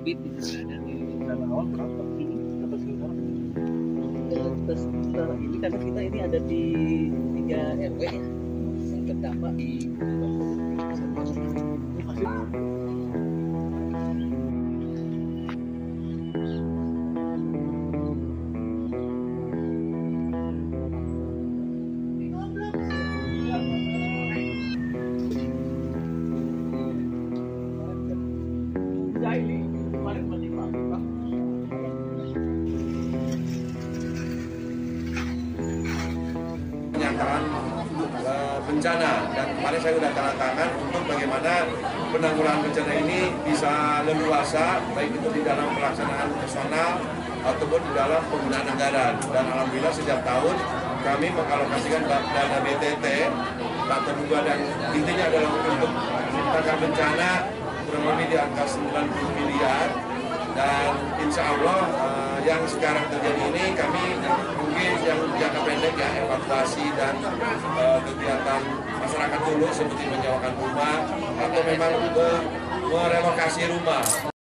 Sabit itu ada di dalam awal berapa sih? Berapa sekitar? Sekitar ini karena kita ini ada di 3 RW ya, yang terdampak di ini pasti. Penyanderaan bencana, dan kemarin saya sudah tanda tangan untuk bagaimana penanggulangan bencana ini bisa leluasa, baik itu di dalam pelaksanaan personal ataupun di dalam penggunaan anggaran. Dan alhamdulillah setiap tahun kami mengalokasikan dana BTT tak terduga, dan intinya adalah untuk menciptakan bencana kurang lebih di angka 90 miliar. Dan insya Allah yang sekarang terjadi ini kami mungkin yang jangka pendek ya, evakuasi dan kegiatan masyarakat dulu seperti menyewakan rumah atau memang merelokasi rumah.